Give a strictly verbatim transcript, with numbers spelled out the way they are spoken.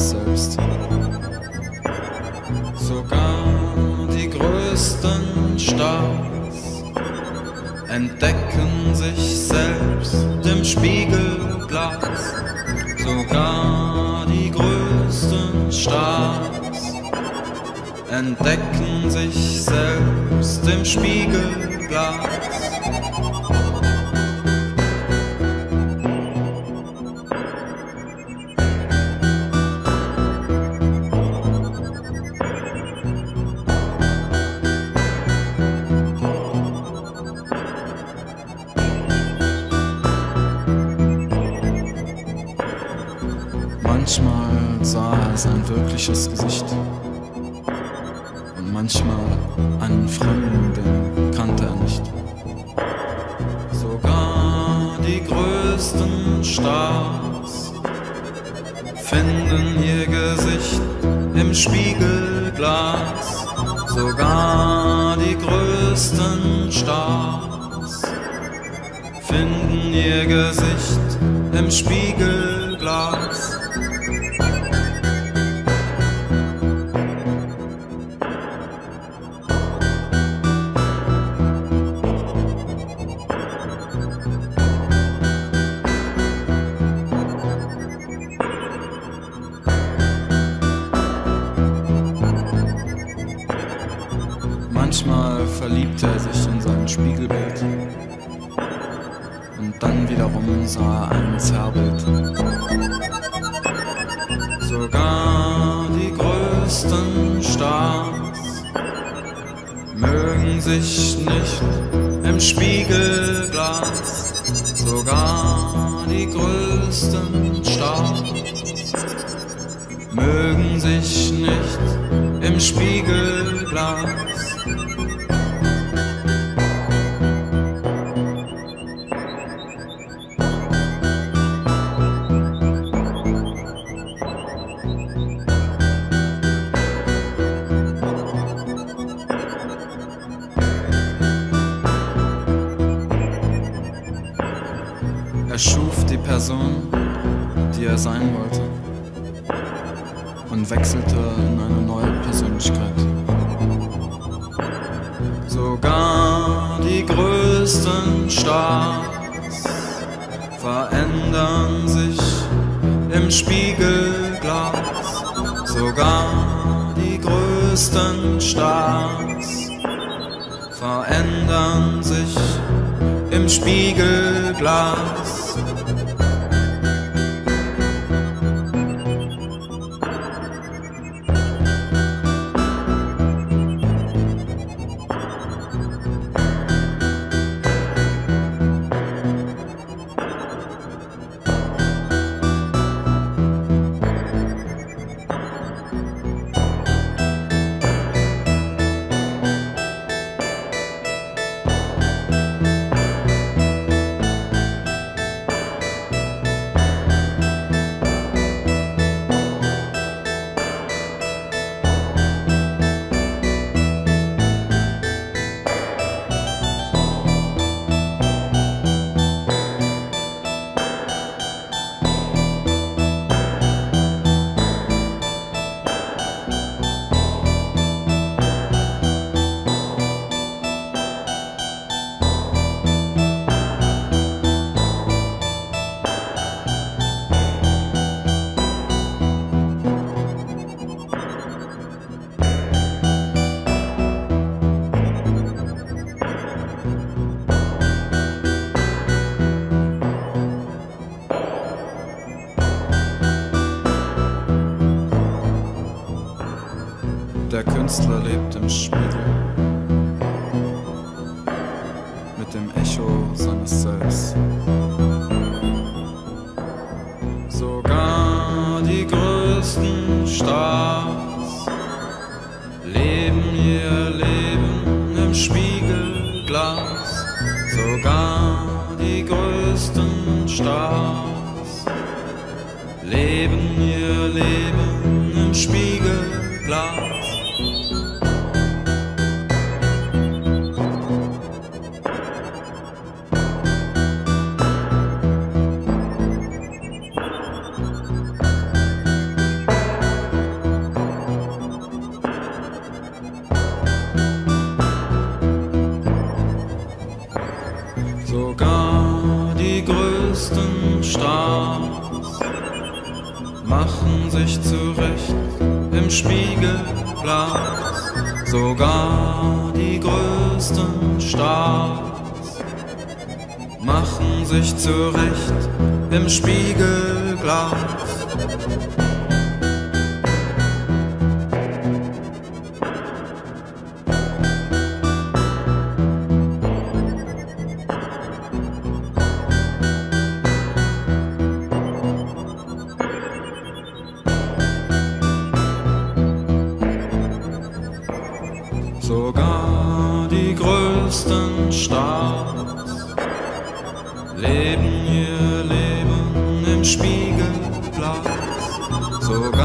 seines Selbst. Sogar die größten Stars entdecken sich selbst im Spiegelglas. Sogar die größten Stars entdecken sich selbst im Spiegelglas. Manchmal sah er sein wirkliches Gesicht und manchmal einen Fremden, den kannte er nicht. Sogar die größten Stars finden ihr Gesicht im Spiegelglas. Sogar die größten Stars finden ihr Gesicht im Spiegelglas. Manchmal verliebte er sich in sein Spiegelbild und dann wiederum sah er ein Zerrbild. Sogar die größten Stars mögen sich nicht im Spiegelglas. Sogar die größten Stars mögen sich nicht im Spiegelglas. Er schuf die Person, die er sein wollte, und wechselte in eine neue Persönlichkeit. Sogar die größten Stars verändern sich im Spiegelglas. Sogar die größten Stars verändern sich im Spiegelglas. Der Künstler lebt im Spiegel mit dem Echo seines Selbst. Sogar die größten Stars leben ihr Leben im Spiegelglas. Sogar die größten Stars leben ihr Leben im Spiegelglas. Spiegelglas. Sogar die größten Stars machen sich zurecht im Spiegelglas. Sogar die größten Stars leben ihr Leben im Spiegelglas. Sogar